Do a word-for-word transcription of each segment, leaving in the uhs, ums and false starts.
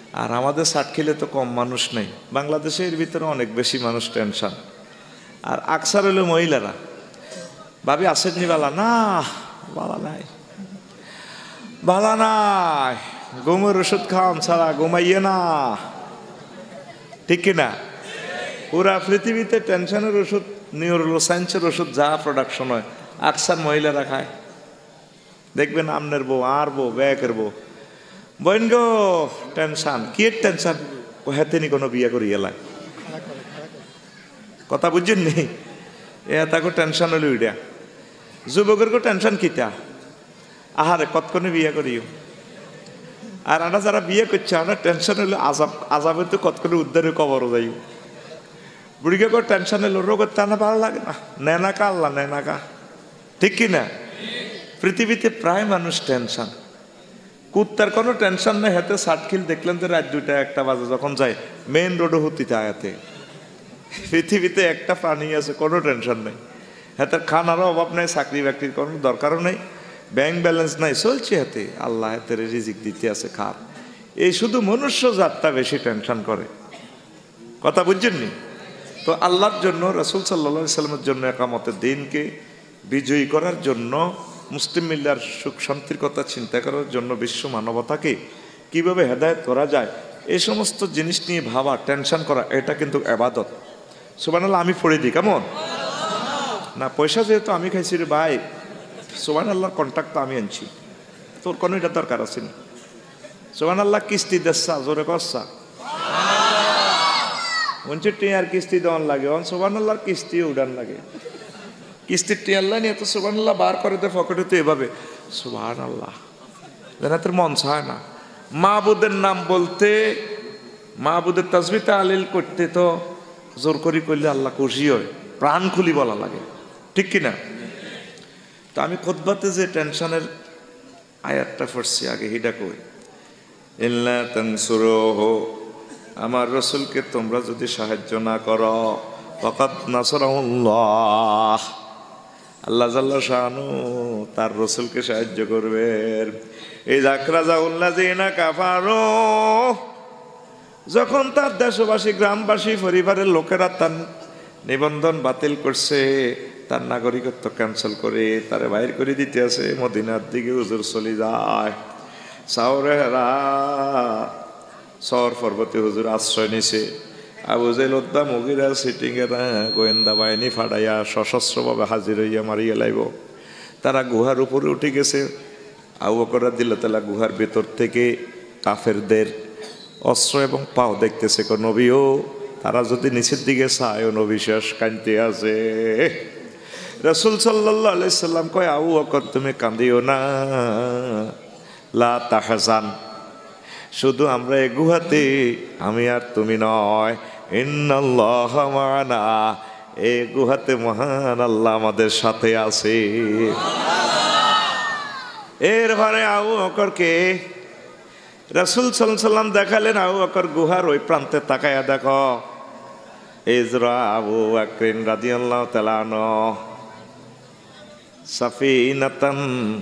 আর আমাদের সাতক্ষীরে তো কম মানুষ নেই, বাংলাদেশে এর ভিতরে অনেক বেশি মানুষ টেনশন। আর আকসার হলো মহিলারা, ভাবি আসেননি বালা না, বালা নাই বালা নাই, ঘুমের ওষুধ খাওয়ান ছাড়া ঘুমাইয়ে না, ঠিক কিনা? পুরা পৃথিবীতে টেনশনের ওষুধ, নিউরো সায়েন্সের ওষুধ যা প্রোডাকশন হয় আকসার মহিলারা খায়। দেখবেন আমনের বউ, আর বউ, ব্যাকের বউ, বইন গো টেনশন, কি টেনশন? হেতেনি কোনো বিয়ে করি এলাই, কথা বুঝছেন নি? এ তাকে টেনশন হলো ওইটা। যুবকের কো টেনশন কিতা? আহারে কতক্ষণে বিয়ে করিও। আর আমরা যারা বিয়ে করছে আমরা টেনশন হলো আজাব, আজাবের তো কতক্ষণে উদ্ধারে কবরও যাই। বুড়িকে কো টেনশন হলো রোগের টানা ভালো লাগে না, নেনাকা আল্লাহ নেনাকা, ঠিক কিনা? পৃথিবীতে প্রায় মানুষ টেনশন। কুত্তার কোনো টেনশন নেই, হাতে সাতখিল দেখলেন তো রাত দুইটা একটা বাজে যখন যায় মেইন রোডে হতিতে আয়াতে। পৃথিবীতে একটা প্রাণী আছে কোনো টেনশন নেই, হাতে খানারও অভাব নেই, চাকরি বাকরির কোনো দরকারও নেই, ব্যাংক ব্যালেন্স নাই, চলছে হাতে, আল্লাহ হাতে রিজিক দিতে আছে খার। এই শুধু মনুষ্য জাতটা বেশি টেনশন করে, কথা বুঝছেন নি? তো আল্লাহর জন্য, রাসূল সাল্লাল্লাহু আলাইহি সাল্লামের জন্য, একামতের দিনকে বিজয়ী করার জন্য, মুসলিম মিল্লার সুখ শান্তির কথা চিন্তা করার জন্য, বিশ্ব মানবতাকে কিভাবে হেদায়েত করা যায় এই সমস্ত জিনিস নিয়ে ভাবা, টেনশন করা, এটা কিন্তু ইবাদত। সুবহানাল্লাহ, আমি পড়ে দিই কেমন? না পয়সা যেহেতু আমি খাইছি রে ভাই, সুবহানাল্লাহর কন্ট্রাক্ট তো আমি আনছি, তোর কোনো এটা দরকার আছে না। সুবহানাল্লাহ, কিস্তি দেশা জোরে করছা, বলছে টিয়ার কিস্তি দেওয়ান লাগে, সুবহানাল্লাহর কিস্তি উড়ান লাগে, কিস্তির টিয়াল্লা নিয়ে তো সুবহানাল্লাহ বার করে দে পকেটে, তো এভাবে সুবহানাল্লাহ যেন তোর মন চায় না। মাহবুদের নাম বলতে, মাহবুদের তাসবিহ তাহলিল করতে তো জোর করি করলে আল্লাহ খুশি হয়, প্রাণ খুলি বলা লাগে, ঠিক কিনা? তো আমি খুতবাতে যে টেনশনের আয়াতটা পড়ছি আগে, হিডা কই, ইল্লা তানসুরুহু, আমার রাসূলকে তোমরা যদি সাহায্য না করো, ফাকাদ নাসরাহুল্লাহ, আল্লাহ জাল্লা শানু তার রাসূলকে সাহায্য করবেন। এই যাকরাজাউল্লাযিনা কাফারু, যখন তার দেশবাসী, গ্রামবাসী, পরিবারের লোকেরা তার নিবন্ধন বাতিল করছে, তার নাগরিকত্ব ক্যান্সেল করে তারে বাইর করে দিতে আছে, মদিনার দিকে হুজুর চলে যায়, সাওরে হেরা সর পর্বতে হুজুর আশ্রয় নিছে। আবু জেহেল উদ্দা মুগিরা সিটিং এরা গোয়েন্দা বাহিনী ফাটাইয়া সশস্ত্রভাবে হাজির হইয়া মারিয়া লাইব। তারা গুহার উপরে উঠে গেছে। আবু বকর রাদিয়াল্লাহু তাআলা গুহার ভেতর থেকে কাফেরদের অস্ত্র এবং পাও দেখতেছে। নবীও তারা যদি নিচের দিকে চায়, নবী শেষ কাঁদতে আছে। রাসূল সাল্লাল্লাহু আলাইহি সাল্লাম কয়, আবু বকর তুমি কাঁদিও না, লা তাহজান, শুধু আমরা এই গুহাতে আমি আর তুমি নয়, ইন্নাল্লাহা মা'ানা, এই গুহাতে মহান আল্লাহ আমাদের সাথে আছে। এরপরে আবু বকরকে রাসূল সাল্লাল্লাহু আলাইহি সাল্লাম দেখালেন, আবু বকর গুহার ওই প্রান্তে তাকায়া দেখো, ইজরা আবু বকর রাদিয়াল্লাহু তাআলা আনহু সাফিনাতান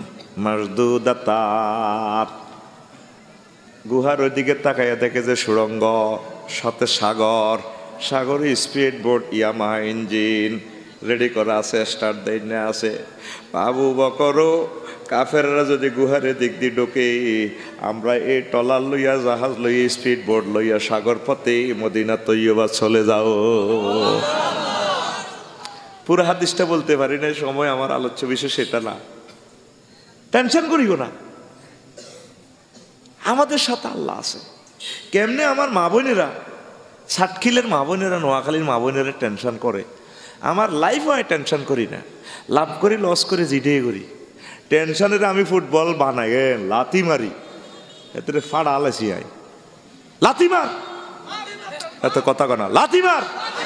মারদুদাতাত, গুহার ওইদিকে তাকাইয়া দেখে যে সুড়ঙ্গ, সাথে সাগর, সাগরে speed boat, Yamaha engine ready করা আছে, স্টার্ট দেয় না আছে। আবু বকরও কাফেররা যদি গুহারে দিক দিয়ে ঢোকে, আমরা এই টলার লইয়া, জাহাজ লইয়া, স্পিড বোট লইয়া সাগর পথে মদিনা তৈয়বা চলে যাও। পুরো হাদিসটা বলতে পারি না, সময় আমার আলোচ্য বিষয় সেটা না। টেনশন করিও না, আমাদের সাথে আল্লাহ আছে। কেমনে আমার মা বোনেরা, সাতক্ষীলের মা বোনেরা, নোয়াখালীর মা বোনেরা টেনশন করে, আমার লাইফ হয় টেনশন করি না। লাভ করি লস করে জিটিয়ে করি, টেনশনের আমি ফুটবল বানাই, লাথি মারি, এতে ফাড়া আলাসি হয়, লাথি মার, এত কথা কনা, লাথি মার।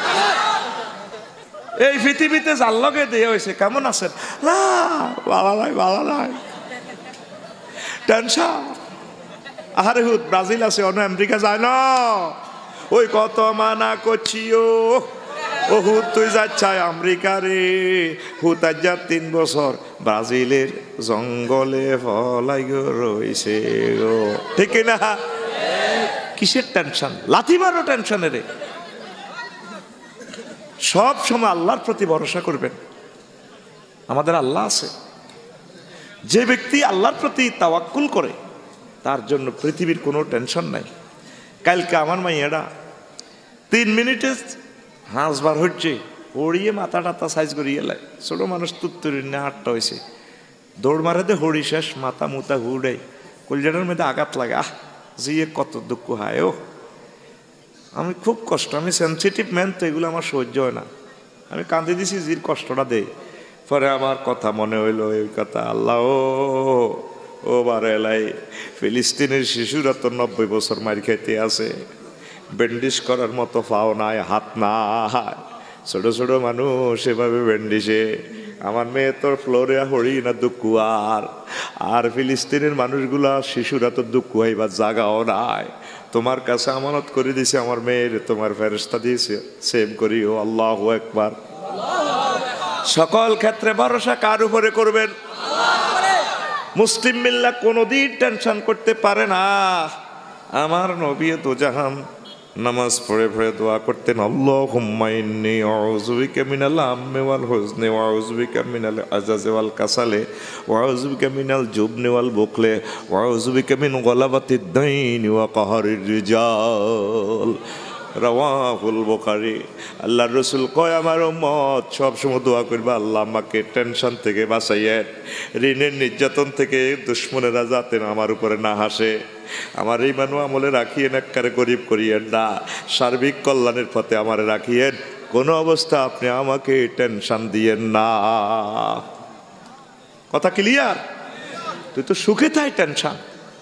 এই পৃথিবীতে যার লগে দিয়ে হয়েছে, কেমন আছেন, না বালা নাই, বালা নাই, টেনশন। আরে হুদ ব্রাজিল আছে, অন্য আমেরিকা যায় না, ওই কত মানা করছিও, ও হুদ তুই যাচ্ছাই আমেরিকা রে, হুত আজ যা তিন বছর ব্রাজিলের জঙ্গলে ফলাই গো রইছে গো, ঠিক না? কিসের টেনশন? লাথি মারো টেনশনে রে। সব সময় আল্লাহর প্রতি ভরসা করবেন। আমাদের আল্লাহ আছে। যে ব্যক্তি আল্লাহর প্রতি তাওয়াক্কুল করে তার জন্য পৃথিবীর কোনো টেনশন নাই। কালকে আমার মাইয়াটা তিন মিনিটে হাঁস বার হচ্ছে, হড়িয়ে মাথা টাতা সাইজ করিয়ে লাই। ছোট মানুষ তুত্তুরি না হাটটা হয়েছে, দৌড় মারাতে হড়ি শেষ, মাথা মুতা হুড়াই, কলজাটার মধ্যে আঘাত লাগে। আহ জিয়ে কত দুঃখ হয়। ও আমি খুব কষ্ট, আমি সেন্সিটিভ ম্যান তো, এগুলো আমার সহ্য হয় না। আমি কাঁদে দিছি জির কষ্টটা দেয়। পরে আমার কথা মনে হইলো, এই কথা আল্লাহ ও ও বারে এলাই ফিলিস্তিনের শিশুরা তো নব্বই বছর মার খাইতে আছে, ব্যান্ডিজ করার মতো পাও নাই, হাত নাই, ছোট ছোট মানুষ এভাবে ব্যান্ডিজে। আমার মেয়ে তোর ফ্লোরে হড়ি না দুকুয়ার, আর ফিলিস্তিনের মানুষগুলা শিশুরা তো দুকুয়াই বা জাগাও নাই। তোমার কাছে আমানত করে দিছে আমার মেয়ের, তোমার ফেরেশতা দিয়েছে, সেভ করিও। আল্লাহু আকবার। সকল ক্ষেত্রে ভরসা কার উপরে করবেন? মুসলিম মিল্লাত কোনোদিন টেনশন করতে পারে না। আমার নবী তো জাহান নামাজ পড়ে পড়ে দোয়া করতেন, আল্লাহুম্মা ইন্নী আউযু বিকা মিনাল হাম্মি ওয়াল হুজনি ওয়া আউযু বিকা মিনাল আজাজি ওয়াল কাসালি ওয়া আউযু বিকা মিনাল জুবনি ওয়াল বুখলি ওয়া আউযু বিকা মিন গলাবাতিদ দাইনি ওয়া কাহরির রিজাল। রাওয়াহুল বুখারী। আল্লাহর রাসূল কয়, আমার উম্মত সব সময় দোয়া করবে, আল্লাহ আমাকে টেনশন থেকে বাঁচাইয়েন, ঋণের নির্যাতন থেকে দুশ্মনেরা যাতে আমার উপরে না হাসে, আমার এই মানু আমলে রাখিয়েন, একবারে গরিব করিয়েন না, সার্বিক কল্যাণের পথে আমারে রাখিয়েন, কোনো অবস্থা আপনি আমাকে টেনশন দিয়েন না। কথা ক্লিয়ার? তুই তো সুখে তাই টেনশন।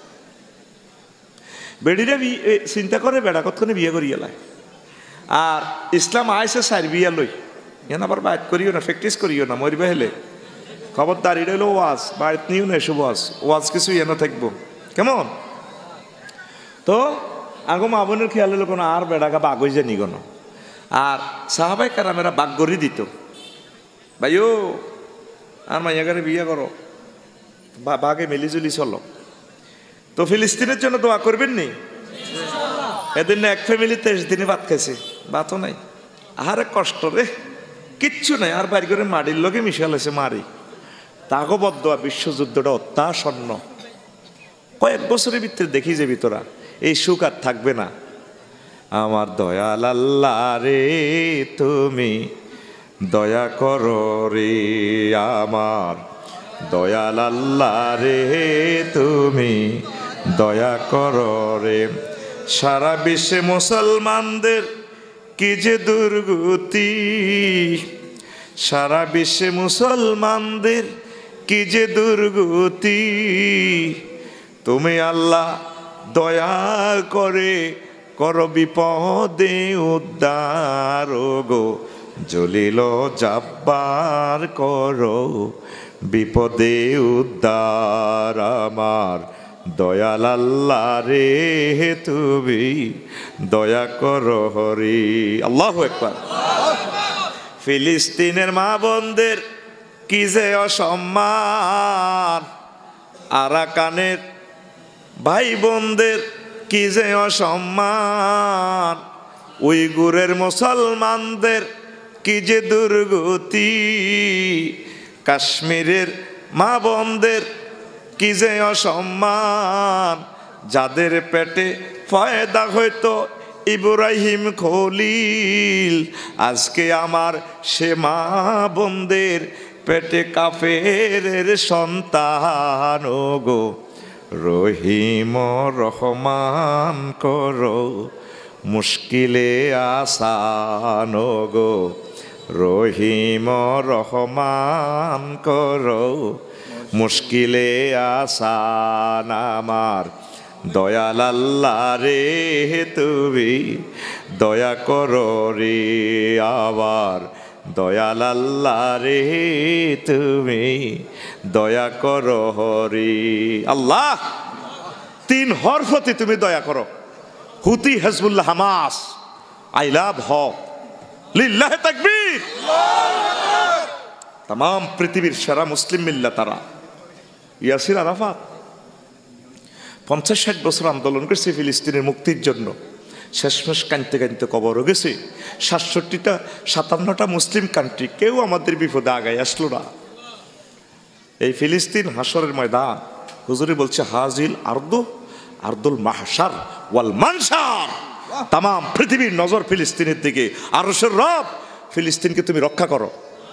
বেডিরা চিন্তা করে বেড়া কতক্ষণে বিয়ে করিয়ে লাই। আর ইসলাম আইসে সার বিয়া লই, এন আবার বাইট করিও না, প্র্যাকটিস করিও না, মরিবে হেলে খবরদার। এটা হলো ওয়াজ, বাড়িতে নিও না এসব ওয়াজ, ওয়াজ কিছু এনে থাকবো কেমন। তো আগো মা বোনের খেয়াল হলো কোনো আর বেড়াগা বাঘ হয়ে জানি কোনো। আর সাহাবাই কারামেরা বাঘ গড়ি দিত, ভাইও আর মাইয়াগারে বিয়ে করো, বাঘে মিলিজুলি চলো। তো ফিলিস্তিনের জন্য দোয়া করবেন নি? এদিন এক ফ্যামিলি তেইশ দিনে ভাত খাইছে, ভাতও নাই। আহারে কষ্ট রে, কিচ্ছু নাই। আর বাড়ি করে মাটির লোকে মিশাল হয়েছে মারি। তাগো বদোয়া, বিশ্বযুদ্ধটা অত্যাসন্ন। কয়েক বছরের ভিতরে দেখি যে ভিতরা এই সুখ আর থাকবে না। আমার দয়াল আল্লাহ রে তুমি দয়া করো রে, আমার দয়াল আল্লাহ রে তুমি দয়া করো রে। সারা বিশ্বে মুসলমানদের কি যে দুর্গতি, সারা বিশ্বে মুসলমানদের কি যে দুর্গতি, তুমি আল্লাহ দয়া করে করো বিপদে উদ্ধার গো, জলিল জাব্বার করো বিপদে উদ্ধার। আমার দয়াল আল্লাহ রে তুমি দয়া করো হরি। আল্লাহু আকবার। ফিলিস্তিনের মা বোনদের কি যে অসম্মান, আরাকানের ভাই বোনদের কি যে অসম্মান, উইগুরের মুসলমানদের কি যে দুর্গতি, কাশ্মীরের মা বোনদের কি যে অসম্মান, যাদের পেটে ফয়দা হয়তো ইব্রাহিম খলিল, আজকে আমার সে মা বোনদের পেটে কাফেরের সন্তান গো। রহিম রহমান করো মুশকিলে আসান গো, রহিম রহমান করো মুশকিলে আসান। আমার দয়াল আল্লাহ রে তুমি দয়া করো রে, আবার দয়াল আল্লাহ রে তুমি দয়া করো হরি। আল্লাহ তিন হরফতে তুমি দয়া করো, Houthi, Hezbollah, Hamas, I love হ, লিল্লাহ তাকবীর। तमाम পৃথিবীর সেরা মুসলিম মিল্লাত তারা, ইয়াসির আরাফাত। পঞ্চাশ ষাট বছর আন্দোলন করছে ফিলিস্তিনের মুক্তির জন্য, শেষমেশ কাঁদতে কাঁদতে কবরও গেছে। সাতষট্টিটা সাতান্নটা মুসলিম কান্ট্রি, কেউ আমাদের বিপদে আগায় আসলো না। এই ফিলিস্তিন হাসরের ময়দান, হুজুরে বলছে হাজিল আরদু আরদুল মাহশার ওয়াল মানশার। তাম পৃথিবীর নজর ফিলিস্তিনের দিকে। আরশের রব, ফিলিস্তিনকে তুমি রক্ষা করো।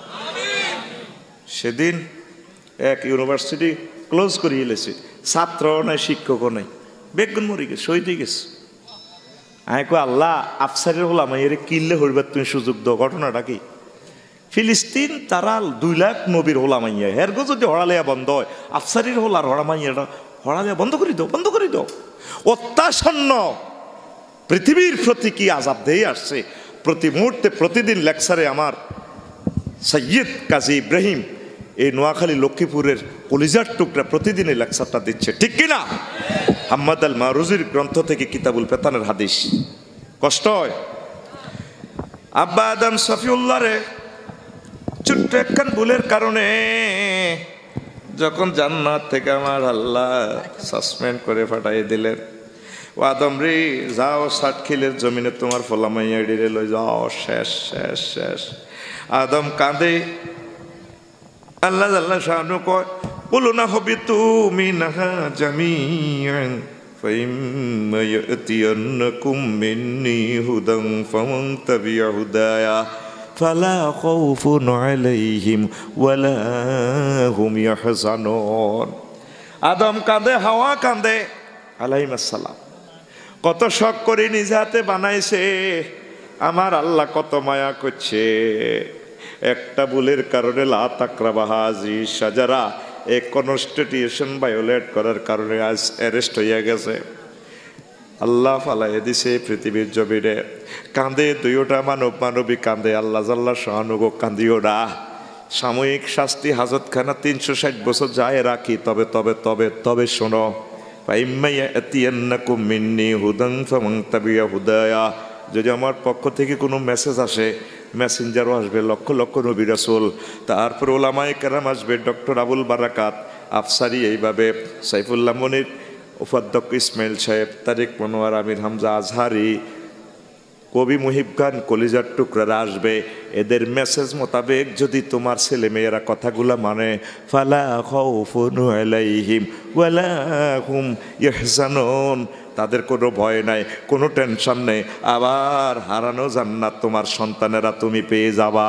সেদিন এক ইউনিভার্সিটি ক্লোজ করিয়ে এলেছে, ছাত্র নাই, শিক্ষকও নাই, বেগুন মরি গেছে, শহীদ হয়ে গেছে। আমি কো আল্লাহ, আফসারের হলাম এর কিনলে হইবার তুমি সুযোগ দাও। ঘটনাটা কি? ফিলিস্তিন তারা দুই লাখ নবীর হোলামাইয়া, হেরগো যদি হড়ালিয়া বন্ধ হয়, আফসারির হোল আর হড়ামাইয়াটা হড়ালিয়া বন্ধ করে দাও, বন্ধ করে দাও। অত্যাসন্ন পৃথিবীর প্রতি কি আজাব দিয়ে আসছে। প্রতি মুহূর্তে প্রতিদিন লেকচারে আমার সৈয়দ কাজী ইব্রাহিম এই নোয়াখালী লক্ষ্মীপুরের কলিজার টুকরা প্রতিদিনই লেকচারটা দিচ্ছে, ঠিক কিনা? হাম্মাদ আল মারুজির গ্রন্থ থেকে কিতাবুল পেতানের হাদিস। কষ্ট হয়। আব্বা আদম সফিউল্লাহ রে ছোট্ট একখান ভুলের কারণে যখন জান্নাত থেকে আমার আল্লাহ সাসপেন্ড করে ফাটাই দিলেন, ও আদম রে যাও ষাটখিলের জমিনে তোমার ফলামাইয়া ডিরে লই যাও, শেষ শেষ শেষ। আদম কাঁদে, আল্লাহ আল্লাহ শাহানু কয় কুলনা হবিতু মিনহা জামিআন ফাইম্মা ইয়াতিয়ান্নাকুম মিন্নী হুদান ফামান তাবিআ হুদায়া ফালা খাউফুন আলাইহিম ওয়ালা হুম ইয়াহজানুন। আদম কাঁদে, হাওয়া কাঁদে আলাইহিস সালাম। কত শখ করে নিজ হাতে বানাইছে, আমার আল্লাহ কত মায়া করছে। একটা ভুলের কারণে লা তাকরাবা হাজি শাজারা, এক কনস্টিটিউশন ভায়োলেট করার কারণে আজ অ্যারেস্ট হইয়া গেছে। আল্লাহ ফালাই দিছে পৃথিবীর জমিনে। কাঁদে দুইটা মানব মানবী কাঁদে, আল্লাহ জাল্লা শাহানুগো কান্দিও না। সাময়িক শাস্তি হাজতখানা তিনশো ষাট বছর যায় রাখি, তবে তবে তবে তবে শোনো, যদি আমার পক্ষ থেকে কোনো মেসেজ আসে, মেসেঞ্জারও আসবে, লক্ষ লক্ষ নবী রাসূল, তারপর ওলামায়ে কেরাম আসবে, ডক্টর আবুল বারাকাত আফসারি, এইভাবে সাইফুল্লাহ মনির, উপাধ্যক্ষ ইসমাইল সাহেব, তারেক মনোয়ার, আমির হামজা আজহারি, কবি মুহিব খান, কলিজার টুকরারা আসবে। এদের মেসেজ মোতাবেক যদি তোমার ছেলে মেয়েরা কথাগুলা মানে, ফালা খাউফুন আলাইহিম ওয়ালা হুম ইয়াহজানুন, তাদের কোনো ভয় নাই, কোনো টেনশন নেই। আবার হারানো জান্নাত তোমার সন্তানেরা তুমি পেয়ে যাবা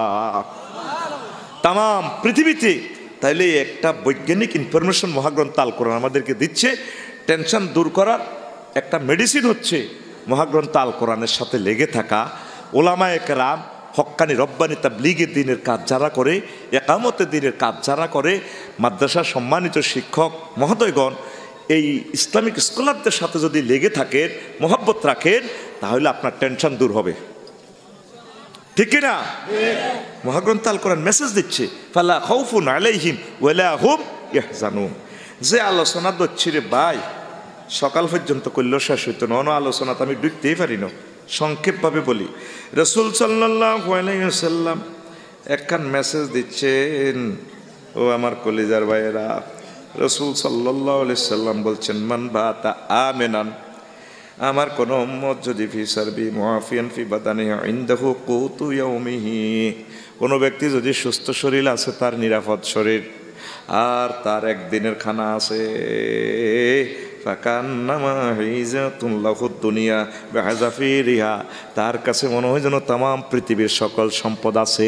তাম পৃথিবীতে। তাইলে একটা বৈজ্ঞানিক ইনফরমেশন মহাগ্রন্থ আল কোরআন আমাদেরকে দিচ্ছে। টেনশন দূর করার একটা মেডিসিন হচ্ছে মহাগ্রন্থ আল কোরআনের সাথে লেগে থাকা। ওলামায়ে কেরাম, হক্কানি রব্বানি তাবলীগের দিনের কাজ যারা করে, একামতের দিনের কাজ যারা করে, মাদ্রাসার সম্মানিত শিক্ষক মহোদয়গণ, এই ইসলামিক স্কলারদের সাথে যদি লেগে থাকেন, মহব্বত রাখেন, তাহলে আপনার টেনশন দূর হবে, ঠিক না? মহাগ্রন্থ আল কোরআন মেসেজ দিচ্ছে, ফালা খাউফুন আলাইহিম ওয়ালা হুম ইয়াহজানুন। যে আলোচনা দচ্ছি রে ভাই, সকাল পর্যন্ত করলেও শেষ হইতো না, অন্য আলোচনা তো আমি ঢুকতেই পারি না। সংক্ষেপভাবে বলি, রাসূল সাল্লাল্লাহু আলাইহি ওয়াসাল্লাম একখান মেসেজ দিচ্ছেন। ও আমার কলিজার ভাইয়েরা, রাসূল সাল্লাল্লাহু আলাইহি ওয়াসাল্লাম বলছেন, মান বাতা আমিনান, আমার কোনো উম্মত যদি ফি সারবি মুআফিয়ান ফি বাদানিহি ইনদাহু কুতু ইয়াউমিহি, কোনো ব্যক্তি যদি সুস্থ শরীর আছে, তার নিরাপদ শরীর, আর তার একদিনের খানা আছে, ফাকান্নামা হিজাতুন লাহুদ দুনিয়া বিহাযাফিরিহা, তার কাছে মনে হয় যেন তাম পৃথিবীর সকল সম্পদ আছে।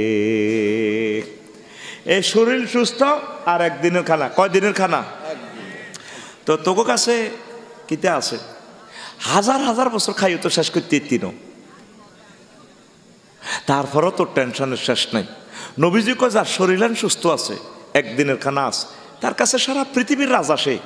এই শরীর সুস্থ আর একদিনের খানা, কয় দিনের খানা? তো তোর কাছে কিতে আছে? হাজার হাজার বছর খাইও তো শেষ করতে তিনও, তারপরও তোর টেনশনের শেষ নাই। নবীজি কয় যার শরীর সুস্থ আছে, একদিনের খানা আছে, তার কাছে সারা পৃথিবীর রাজ আসে।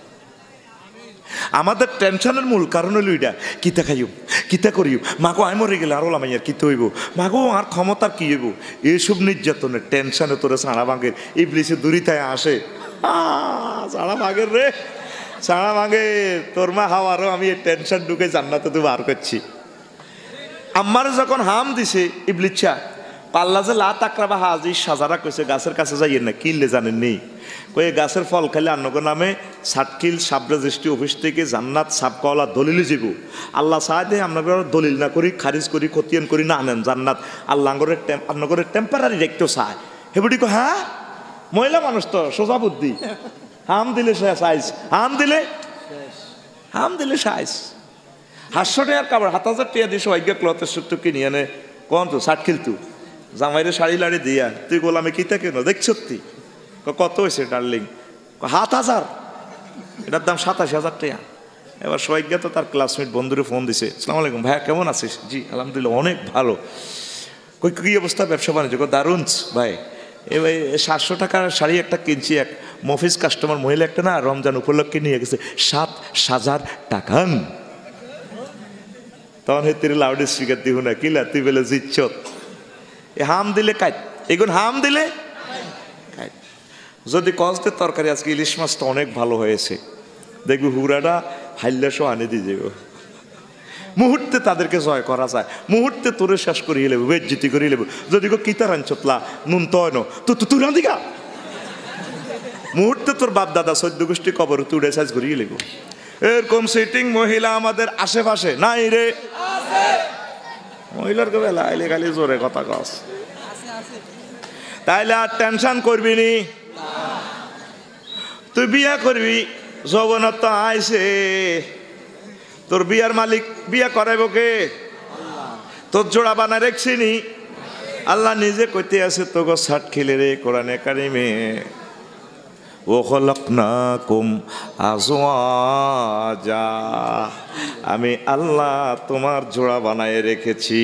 আমাদের টেনশনের মূল কারণ হইল এটা, কিতা খাইও, কিতা করিও, মাগো আয় মরে গেলে আরো লামাইয়ার কিতে হইব, মাগো আর ক্ষমতার কি হইব, এইসব নির্যাতনের টেনশনে তোরে চাঁড়া ভাঙের এই ব্লিসে দূরিতায় আসে। চাঁড়া ভাঙের রে, চাঁড়া ভাঙে তোর মা হাওয়ারও আমি এই টেনশন ঢুকে জান্নাতে তো বার করছি। আমার যখন হাম দিছে ইবলিচ্ছা, পাল্লা যে লা তাকরাবা হাজি সাজারা কইছে গাছের কাছে যাইয়েন না, কিনলে জানেন নেই কয়ে গাছের ফল খাইলে আন্নগো নামে সাতকিল সাব রেজিস্ট্রি অফিস থেকে জান্নাত সাবকওয়ালা দলিল যাব। আল্লাহ সাহায্যে আপনাকে দলিল না করি, খারিজ করি, খতিয়ান করি না আনেন জান্নাত আল্লাহ আন্নগরের টেম্পারারি রেখতেও চায়। হেবুটি কো হ্যাঁ মহিলা মানুষ তো সোজা বুদ্ধি, হাম দিলে সাইজ, হাম দিলে হাম দিলে সাইজ। হাস্য টাকার কাপড় হাত হাজার টিয়া দিয়ে সবাইকে ক্লথের সুখ টুক কিনি আনে কন তো ষাট কিল তু জামাইরে শাড়ি লাড়ি দিয়া তুই গোলামে কিতা কেন দেখছ তুই কত হয়েছে ডার্লিং? সাত হাজার, এটার দাম সাতাশি হাজার টাকা। এবার সবাইকে তো তার ক্লাসমেট বন্ধুরে ফোন দিছে, আসসালামু আলাইকুম ভাইয়া কেমন আছিস? জি আলহামদুলিল্লাহ অনেক ভালো। কই কী অবস্থা ব্যবসা বাণিজ্য? দারুণ ভাই। এবার সাতশো টাকার শাড়ি একটা কিনছি, এক মফিস কাস্টমার মহিলা একটা না রমজান উপলক্ষে নিয়ে গেছে সাত হাজার টাকা। তখন হেতিরে লাউড স্পিকার দিব না কিলা তুই বলে জিচ্ছ এ হাম দিলে কাইট এগুন হাম দিলে কাইট। যদি কষতে তরকারি আজকে ইলিশ মাছটা অনেক ভালো হয়েছে দেখবি হুরাটা হাইল্লাসও আনে দিয়ে যাবে। মুহূর্তে তাদেরকে জয় করা যায়, মুহূর্তে তোরে শেষ করিয়ে লেবো, বেজ্জিতি করিয়ে লেবো। যদি গো কিতার আনছতলা নুন তয় ন তো তুই রাঁধিকা মুহূর্তে তোর বাপ দাদা সদ্য গোষ্ঠী কবর তুড়ে সাইজ করিয়ে লেবো। এরকম সিটিং মহিলা আমাদের আশেপাশে নাই রে, মহিলার বেলা আইলে খালি জোরে কথা কস, তাইলে আর টেনশন করবি নি। তুই বিয়া করবি যৌবনত তো আইছে, তোর বিয়ার মালিক বিয়া করাইব কে? তোর জোড়া বানায় রেখছি নি আল্লাহ নিজে কইতে আছে তো গো ষাট খিলে রে কোরআনে কারিমে ও খলকনাকুম আজওয়াজা, আমি আল্লাহ তোমার জোড়া বানায় রেখেছি।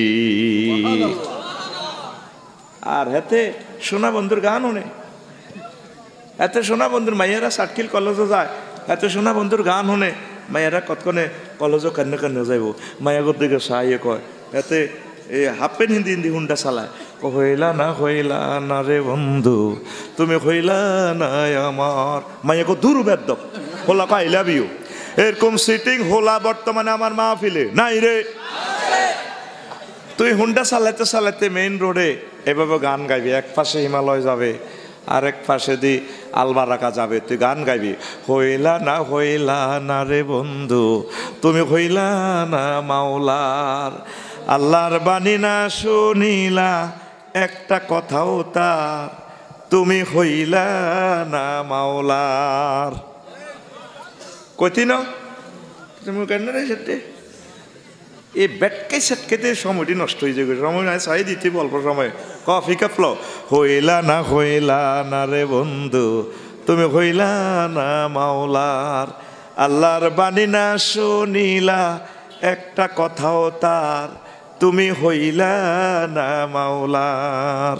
আর হেতে সোনা বন্ধুর গান হনে, এতে সোনা বন্ধুর মাইয়ারা ষাটকিল কলেজে যায়, এতে সোনা বন্ধুর গান হনে মাইয়ারা কতক্ষণে কলেজও কান্নে কান্নে যাইব। মায়াগর দিকে সাহায্য কয় এতে এই হাফ প্যান্ট হিন্দি হিন্দি হুন্ডা চালায়, হইলা না হইলা না রে বন্ধু তুমি হইলা না আমার। মাইয়াকে দূর বেদ হোলা আই লাভ ইউ। এরকম সিটিং হোলা বর্তমানে আমার মাহফিলে নাই রে। তুই হুন্ডা চালাইতে চালাইতে মেইন রোডে এভাবে গান গাইবি, এক পাশে হিমালয় যাবে আরেক পাশে দি আলবারাকা যাবে, তুই গান গাইবি হইলা না হইলা না রে বন্ধু তুমি হইলা না মাওলার। আল্লাহর বাণী না শুনিলা একটা কথাও তার, তুমি হইলা না মাওলার। কইতি না তুমি কেন রে সেটে এই ব্যাটকে সেটকেতে সময়টি নষ্ট হয়ে যাবে, সময় নাই চাই দিতে অল্প সময় কফি কাপল হইলা না হইলা না রে বন্ধু তুমি হইলা না মাওলার। আল্লাহর বাণী না শুনিলা একটা কথাও তার, তুমি হইলা না মাওলার।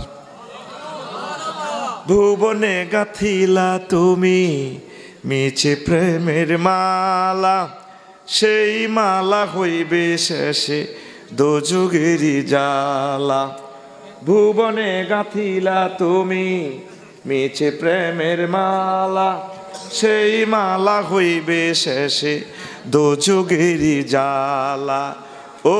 ভুবনে গাথিলা তুমি মিছে প্রেমের মালা, সেই মালা হইবে শেষে দোজগেরি জ্বালা। ভুবনে গাথিলা তুমি মিছে প্রেমের মালা, সেই মালা হইবে শেষে দোজগেরি জ্বালা। ও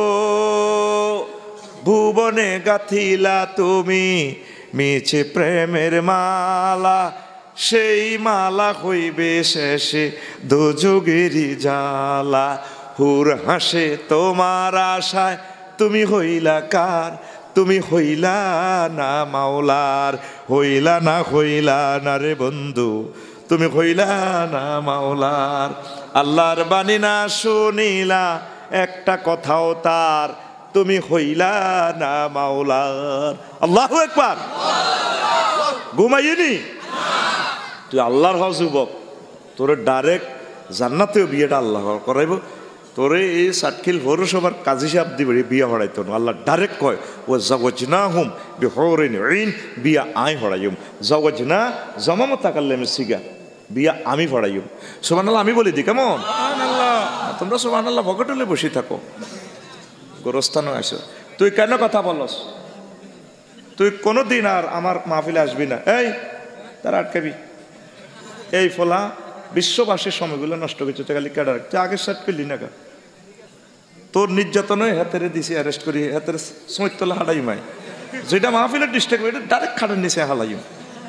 ভুবনে গাথিলা তুমি মিছে প্রেমের মালা, সেই মালা হইবে শেষে দোজগেরি জ্বালা। হুর হাসে তোমার আশায় তুমি হইলা কার, তুমি হইলা না মাওলার। হইলা না হইলা না রে বন্ধু তুমি হইলা না মাওলার। আল্লাহর বাণী না শুনিলা একটা কথাও তার, তুমি হইলা না মাওলার। আল্লাহু আকবার। ঘুমাইনি তুই আল্লাহর হজ যুবক, তোর ডাইরেক্ট জান্নাতেও বিয়েটা আল্লাহ করাইব। তোরে এই সাতখিল পৌরসভার কাজী সাহেব দিবে বিয়া হড়াইতো না, আল্লাহ ডাইরেক্ট কয় ও জগজনা হুম বিহরিন ইন বিয়া আই হড়াইম, জগজনা জমামত তাকাল্লে আমি সিগা বিয়া আমি হড়াইম। সুবহানাল্লাহ আমি বলি দি কেমন? তোমরা সুবহানাল্লাহ ভগটলে বসে থাকো, গোরস্থানও আসো। তুই কেন কথা বলস? তুই কোনো দিন আর আমার মাহফিলে আসবি না, এই তারা আটকাবি। এই ফলা বিশ্ববাসীর সময়গুলো নষ্ট করছে, খালি ক্যাডার তুই আগের সাথে করলি না কা? তোর নির্যাতনে হাতেরে দিছি অ্যারেস্ট করি, হাতের সৈতলা হাঁটাই মাই যেটা মাহফিলের ডিস্ট্রাক্ট এটা ডাইরেক্ট খাটের নিচে হালাইম।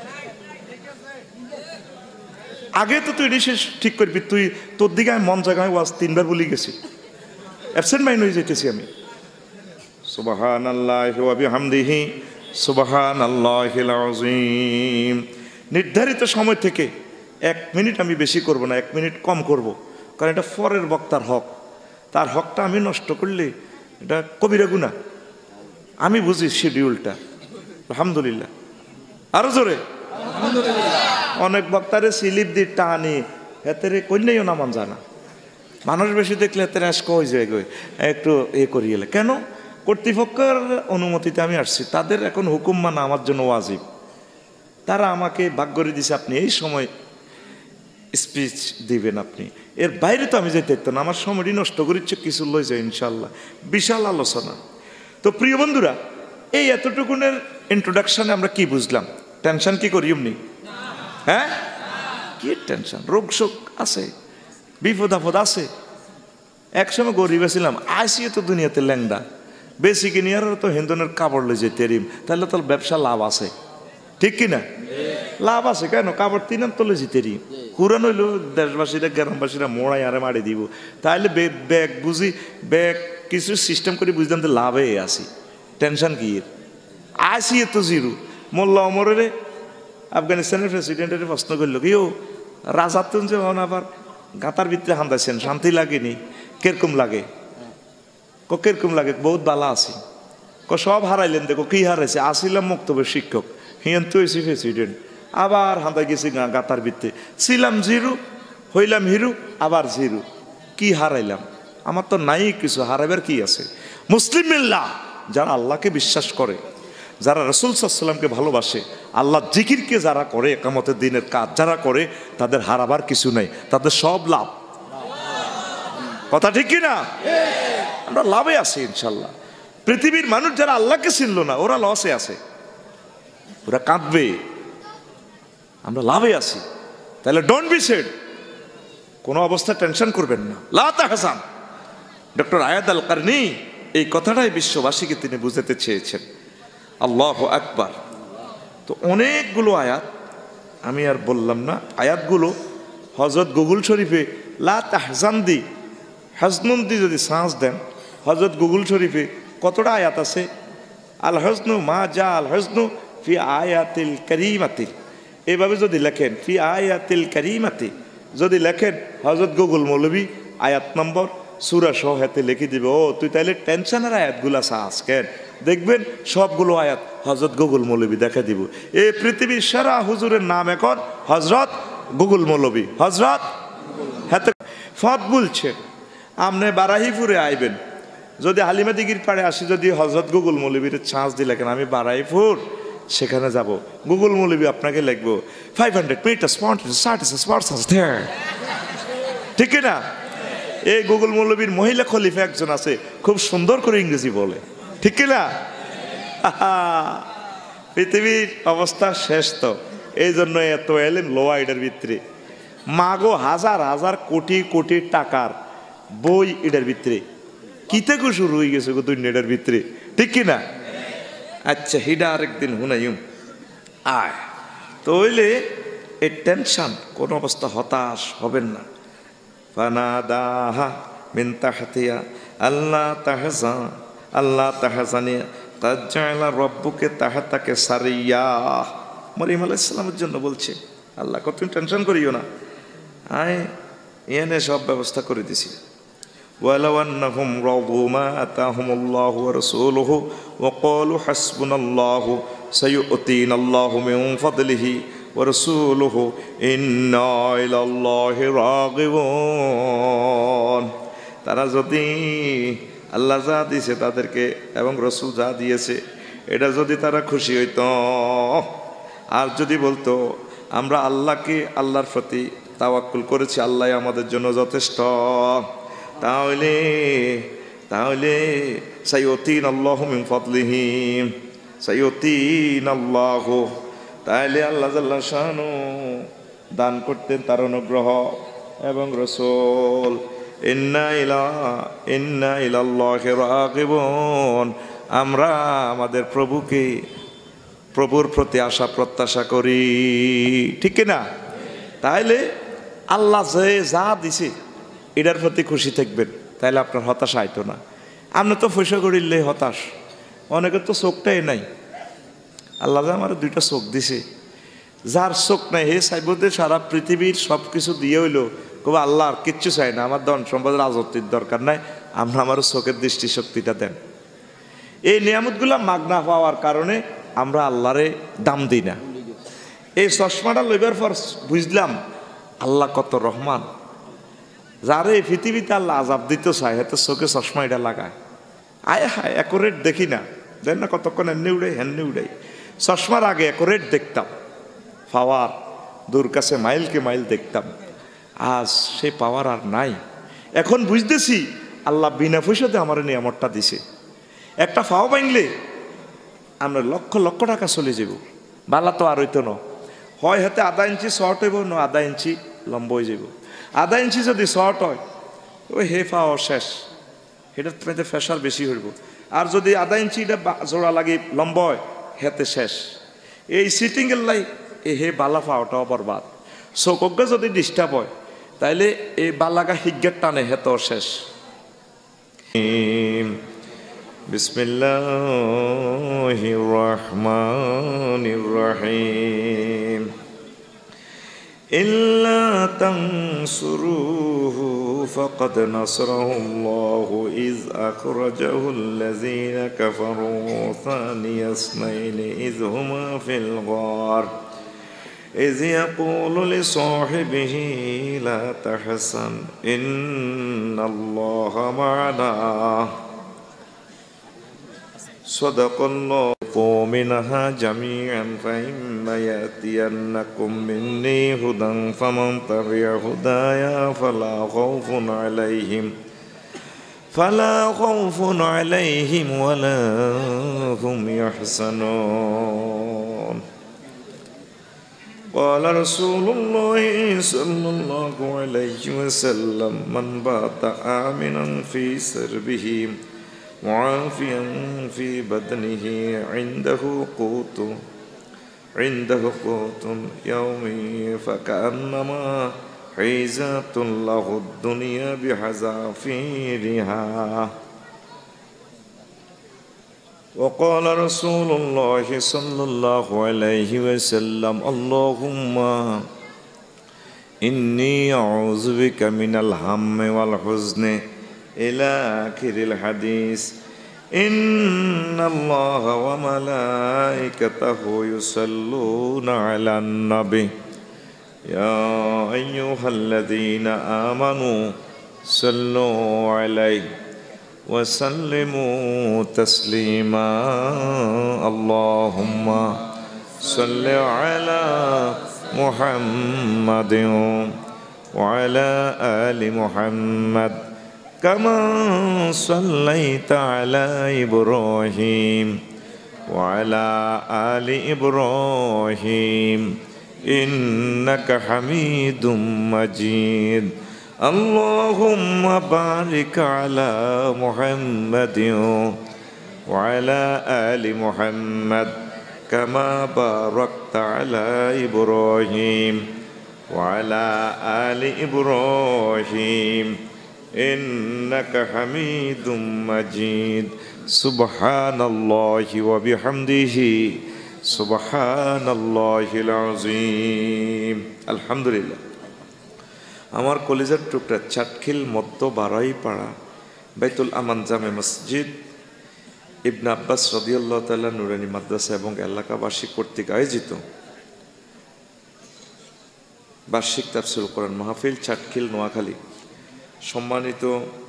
আগে তো তুই শেষ ঠিক করবি, তুই তোর দিকে আমি মন জায়গায় ওয়াজ তিনবার বলি গেছি, অ্যাবসেন্ট মাইন্ড হয়ে যেতেছি আমি। সুবহানাল্লাহি ওয়া বিহামদিহি সুবহানাল্লাহিল আযীম। নির্ধারিত সময় থেকে এক মিনিট আমি বেশি করব না, এক মিনিট কম করব, কারণ এটা পরের বক্তার হক। তার হকটা আমি নষ্ট করলে এটা কবিরা গুনাহ। আমি বুঝি শিডিউলটা। আলহামদুলিল্লাহ, আরো জোরে অনেক বক্তারে স্লিপ দিয়ে টানি হেতেরে কন্যাইও নামান জানা, মানুষ বেশি দেখলে হেতেরে আস কই যায় গই একটু এ করিয়ে এলে কেন? কর্তৃপক্ষের অনুমতিতে আমি আসছি, তাদের এখন হুকুম মানা আমার জন্য ওয়াজিব। তারা আমাকে ভাগ করে দিছে আপনি এই সময় স্পিচ দিবেন, আপনি এর বাইরে তো আমি যেতে পারতাম না। আমার সময়টি নষ্ট করিচ্ছে কিছু লই যায় ইনশাল্লাহ, বিশাল আলোচনা। তো প্রিয় বন্ধুরা, এই এতটুকুনের ইন্ট্রোডাকশনে আমরা কি বুঝলাম? টেনশন কি করি এমনি? হ্যাঁ, কি টেনশন? রোগ শোক আছে, বিপদ আপদ আছে। একসময় গরিব ছিলাম, আসিয়ে তো দুনিয়াতে ল্যাংদা, বেশি কিনি আর তো হিন্দনের কাপড় লই যেতে রিম, তাহলে তোর ব্যবসা লাভ আছে, ঠিক কিনা? লাভ আছে কেন? কাপড় তিনার তলে যেতে রিম, কুরান হইল দেশবাসীরা গ্রামবাসীরা মোড়াই আরে মারি দিব, তাহলে ব্যাগ বুঝি ব্যাগ কিছু সিস্টেম করে বুঝলাম তো লাভে আসি। টেনশন কি এর? আসিয়ে তো জিরো। মোল্লা অমরের আফগানিস্তানের প্রেসিডেন্টের প্রশ্ন করল কি ও রাজার তো যখন আবার গাতার ভিতরে হান্দাইছেন, শান্তি লাগেনি? কিরকম লাগে? ক কিরকম লাগে? বহুত বালা আছি। ক সব হারাইলেন, দেখো কি হারাইছে? আসিলাম মুক্তবের শিক্ষক, হিয়ান তো হয়েছি প্রেসিডেন্ট, আবার হান্দাই গেছি গাতার ভিতরে, ছিলাম জিরো হইলাম হিরো, আবার জিরো। কি হারাইলাম? আমার তো নাই কিছু, হারাইবার কি আছে? মুসলিম মিল্লাহ যারা আল্লাহকে বিশ্বাস করে, যারা রাসূল সাল্লাল্লাহু আলাইহি ওয়াসাল্লামকে ভালোবাসে, আল্লাহ জিকিরকে যারা করে, একামতের দিনের কাজ যারা করে, তাদের হারাবার কিছু নাই, তাদের সব লাভ। কথা ঠিক কি না? আমরা লাভে আছি ইনশাল্লাহ। পৃথিবীর মানুষ যারা আল্লাহকে চিনল না, ওরা লসে আছে, ওরা কাঁদবে। আমরা লাভে আছি। তাহলে ডোন্ট বি স্যাড, কোনো অবস্থা টেনশন করবেন না। লা তাহজান। ডক্টর আয়াদ আল কারনি এই কথাটাই বিশ্ববাসীকে তিনি বুঝাতে চেয়েছেন। আল্লাহু আকবার। তো অনেকগুলো আয়াত আমি আর বললাম না, আয়াতগুলো হযরত গুগল শরীফে লা তাহজান দি হাজনুন দি যদি সাঁস দেন, হযরত গুগল শরীফে কতটা আয়াত আছে? আল হজনু মা যা আল হজনু ফি আয়াতিল কারিমাতি, এভাবে যদি লেখেন ফি আয়াতিল কারিমাতি, যদি লেখেন হযরত গুগল মৌলবী আয়াত নম্বর সূরা সহ হাতে লিখে দিবে। ও তুই তাইলে টেনশনের আয়াতগুলা সাহস কেন? দেখবেন সবগুলো আয়াত হযরত গুগল মৌলবী দেখা দিব। এই পৃথিবীর সেরা হুজুরের নাম এখন হযরত গুগল মৌলবী। হযরত হাতে ফত বলছে আপনি বারাহিপুরে আইবেন, যদি হালিমা দিঘির পাড়ে আসি, যদি হযরত গুগল মৌলবীর চান্স দিলে কেন আমি বারাইপুর সেখানে যাব, গুগল মৌলবী আপনাকে লিখবো ফাইভ হান্ড্রেড মিটার ঠিক না? এই গুগল মৌলবীর মহিলা খলিফা একজন আছে, খুব সুন্দর করে ইংরেজি বলে, ঠিক না? পৃথিবীর অবস্থা শেষ। তো এই জন্য এত এলেন লোয়াইডের ভিতরে মাগো হাজার হাজার কোটি কোটি টাকার বই এটার ভিতরে কিতে গো শুরু হয়ে গেছে গো দুনিয়াটার ভিতরে, ঠিক কিনা? আচ্ছা হিডা আরেকদিন হুনাইম আয়। তো হইলে এই টেনশন কোন অবস্থা হতাশ হবেন না। ফানাদাহা মিন তাহতিয়া আল্লাহ তাহজান আল্লাহ তাহজানিয়া কাদ জাআলা রাব্বুকা তাহতাকা সারিয়া। মরিয়ম আলাইহিস সালামের জন্য বলছে আল্লাহ কত টেনশন করিও না, আয় এনে সব ব্যবস্থা করে দিছি। ওয়ালাউ আন্নাহুম রাদু মা আতাহুমুল্লাহু ওয়া রাসূলুহু ওয়া ক্বালু হাসবুনাল্লাহু সাইয়ুতিনাল্লাহু মিন ফাদলিহি ওয়া রাসূলুহু ইন্না ইলাল্লাহি রাগিবুন। তারা যদি আল্লাহ যা দিয়েছে তাদেরকে এবং রসুল যা দিয়েছে এটা যদি তারা খুশি হইত, আর যদি বলতো আমরা আল্লাহকে আল্লাহর প্রতি তাওয়াক্কুল করেছি, আল্লাহ আমাদের জন্য যথেষ্ট, তাহলে তাহলে সাইয়ুতিনাল্লাহু মিন ফাদলিহি সাইয়ুতিনাল্লাহু, তাহলে আল্লাহ জাল্লা শানু দান করতেন তার অনুগ্রহ এবং রসুল ইন্না ইলা ইন্না ইলাল্লাহি রাগিবুন, আমরা আমাদের প্রভুকে প্রভুর প্রতি আশা প্রত্যাশা করি, ঠিক কিনা? তাইলে আল্লাহ যে যা দিছে এটার প্রতি খুশি থাকবেন, তাইলে আপনার হতাশা আইতো না। আপনি তো পয়সা করিলে হতাশ, অনেকের তো চোখটাই নাই। আল্লাহ যে আমার দুইটা চোখ দিছে, যার চোখ নাই হে চাইবদে সারা পৃথিবীর সব কিছু দিয়ে হইলো কবে আল্লাহ আর কিচ্ছু চাই না, আমার ধন সম্পদ রাজত্বের দরকার নাই, আমরা আমার চোখের দৃষ্টিশক্তিটা দেন। এই নিয়ামতগুলা মাগনা পাওয়ার কারণে আমরা আল্লাহরে দাম দিই না। এই চশমাটা লইবার পর বুঝলাম আল্লাহ কত রহমান, যারে এই পৃথিবীতে আল্লাহ আজাব দিতে চায় হাতে চোখে চশমা এটা লাগায়। আয় হায় অ্যাকোরেট দেখি না, দেন না কতক্ষণ এমনি উড়াই হেননি উড়াই। চশমার আগে অ্যাকোরেট দেখতাম, পাওয়ার দূর কাছে মাইলকে মাইল দেখতাম, আজ সে পাওয়ার আর নাই। এখন বুঝতেছি আল্লাহ বিনা পয়সাতে আমার নিয়ামতটা দিছে। একটা ফাও বাইনলে আমরা লক্ষ লক্ষ টাকা চলে যাব, বালা তো আর হইতো না। হয় হাতে আধা ইঞ্চি শর্ট হইব, না আধা ইঞ্চি লম্বা হয়ে যাব। আধা ইঞ্চি যদি শর্ট হয় ওই হে ফাও শেষ, এটার তোমাদের ফেসার বেশি হইব। আর যদি আধা ইঞ্চিটা জোড়া লাগে লম্বা হয় হেতে শেষ। এই সিটিংয়ের লাই এই হে বালা ফাওটাও বরবাদ। চোখকে যদি ডিস্টার্ব হয় তাইলে এই বালাগা হিজ্ঞার টানে হেতেও শেষ। বিসমিল্লাহির রহমানির রহিম। ইল্লা তানসুরুহু ফাকাদ নাসরাহুল্লাহু ইয আখরাজাহুল্লাযীনা কাফারু সানিয়া ইসনাইনি ইয হুমা ফিল গার ইয ইয়াকুলু লিসাহিবিহি লা তাহসান ইন্নাল্লাহা মা'ানা। সাদাকাল্লাহু মিনহা জামিআন ফাইম্মা ইয়াতিয়ান্নাকুম মিন্নী হুদান ফামান তাবি'a হুদায়া ফালা খাউফুন আলাইহিম ফালা খাউফুন আলাইহিম ওয়ালা হুম ইয়াহজানুন। قال رسول الله صلى الله عليه وسلم من بات آمنا في سربه معافيا في بدنه عنده قوت عنده قوت يومي فكأنما حيزة له الدنيا بحذافيرها. وقال رسول الله صلى الله عليه وسلم اللهم إني أعوذ بك من الهم والحزن إلى آخر الحديث. إن الله وملائكته يصلون على النبي يا أيها الذين آمنوا صلوا عليه وسلموا تسليما. اللهم صل على محمد وعلى آل محمد كما صليت على إبراهيم وعلى آل إبراهيم إنك حميد مجيد. اللهم بارك على محمد وعلى آل محمد كما باركت على إبراهيم وعلى آل إبراهيم إنك حميد مجيد. سبحان الله وبحمده سبحان الله العظيم. الحمد لله. আমার কলেজের টুকরা চাটখিল মধ্য বারাইপাড়া বাইতুল আমান জামে মসজিদ ইবনে আব্বাস রাদিয়াল্লাহু তাআলা নুরানি মাদ্রাসা এবং এলাকাবাসী কর্তৃক আয়োজিত বার্ষিক তাফসীরুল কোরআন মাহফিল চাটখিল নোয়াখালী। সম্মানিত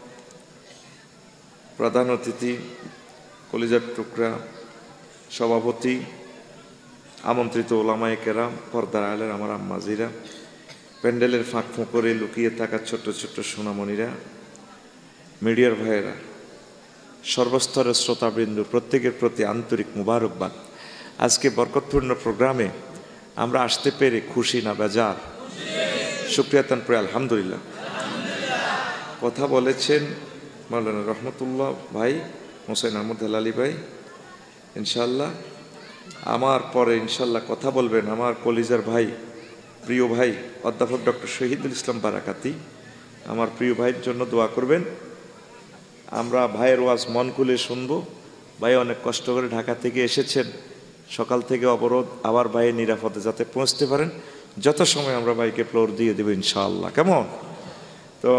প্রধান অতিথি, কলেজের টুকরা সভাপতি, আমন্ত্রিত ওলামায়ে কেরাম, পর্দার আলের আমার আম্মাজিরা, প্যান্ডেলের ফাঁক ফোঁকরে লুকিয়ে থাকা ছোট্ট ছোট্ট সোনামণিরা, মিডিয়ার ভাইয়েরা, সর্বস্তরের শ্রোতাবৃন্দ, প্রত্যেকের প্রতি আন্তরিক মুবারকবাদ। আজকে বরকতপূর্ণ প্রোগ্রামে আমরা আসতে পেরে খুশি না বেজার? শুকরিয়া তান পড়ে আলহামদুলিল্লাহ। কথা বলেছেন মাওলানা রহমতুল্লাহ ভাই, হোসেন আহমদ হেলালি ভাই ইনশাল্লাহ। আমার পরে ইনশাল্লাহ কথা বলবেন আমার কলিজার ভাই, প্রিয় ভাই অধ্যাপক ডক্টর শহীদুল ইসলাম বারাকাতি। আমার প্রিয় ভাইয়ের জন্য দোয়া করবেন। আমরা ভাইয়ের ওয়াজ মন খুলে শুনবো। ভাই অনেক কষ্ট করে ঢাকা থেকে এসেছেন, সকাল থেকে অবরোধ, আবার ভাইয়ের নিরাপদে যাতে পৌঁছতে পারেন। যত সময় আমরা ভাইকে ফ্লোর দিয়ে দেবো ইনশাআল্লাহ, কেমন? তো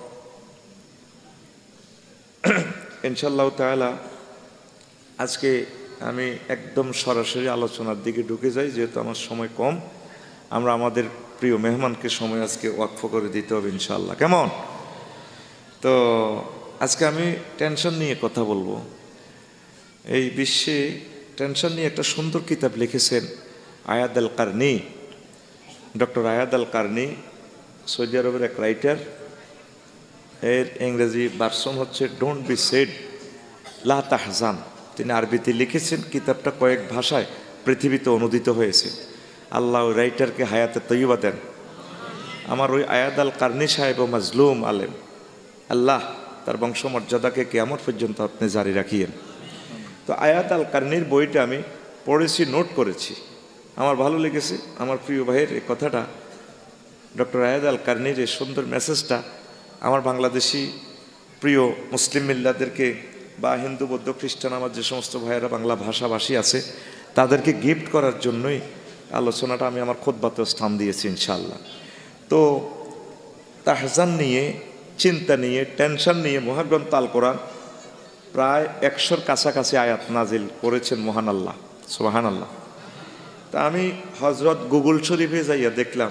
ইনশাআল্লাহ তাআলা আজকে আমি একদম সরাসরি আলোচনার দিকে ঢুকে যাই, যেহেতু আমার সময় কম। আমরা আমাদের প্রিয় মেহমানকে সময় আজকে ওয়াকফ করে দিতে হবে ইনশাআল্লাহ, কেমন? তো আজকে আমি টেনশন নিয়ে কথা বলবো। এই বিশ্বে টেনশন নিয়ে একটা সুন্দর কিতাব লিখেছেন আয়াদ আল কারনি, ডক্টর আয়াদ আল কারনি, সৌদি আরবের এক রাইটার। এর ইংরেজি ভার্সন হচ্ছে ডোন্ট বি সেড লা তাহজান। তিনি আরবিতে লিখেছেন, কিতাবটা কয়েক ভাষায় পৃথিবীতে অনুদিত হয়েছে। আল্লাহ ওই রাইটারকে হায়াতে তৈয়বা দেন। আমার ওই আয়াদ আল কারনি সাহেব ও মাজলুম আলেম, আল্লাহ তার বংশমর্যাদাকে কিয়ামত পর্যন্ত আপনি জারি রাখিয়েন। তো আয়াদ আল কারনির বইটা আমি পড়েছি, নোট করেছি, আমার ভালো লেগেছে। আমার প্রিয় ভাইয়ের এই কথাটা, ডক্টর আয়াদ আল কারনির এই সুন্দর মেসেজটা আমার বাংলাদেশি প্রিয় মুসলিম মিল্লাদেরকে বা হিন্দু বৌদ্ধ খ্রিস্টান আমার যে সমস্ত ভাইয়েরা বাংলা ভাষাভাষী আছে তাদেরকে গিফট করার জন্যই আলোচনাটা আমি আমার খুতবাতে স্থান দিয়েছি ইনশাআল্লাহ। তো তাহজান নিয়ে, চিন্তা নিয়ে, টেনশন নিয়ে মহাগ্রন্থ আল কোরআন প্রায় একশোর কাছাকাছি আয়াত নাজিল করেছেন মহান আল্লাহ, সুবহান আল্লাহ। তা আমি হজরত গুগল শরীফে যাইয়া দেখলাম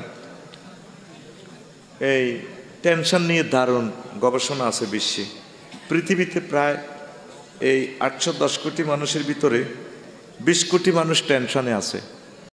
এই টেনশন নিয়ে দারুণ গবেষণা আছে বিশ্বে। পৃথিবীতে প্রায় এই আটশো দশ কোটি মানুষের ভিতরে বিশ কোটি মানুষ টেনশনে আছে।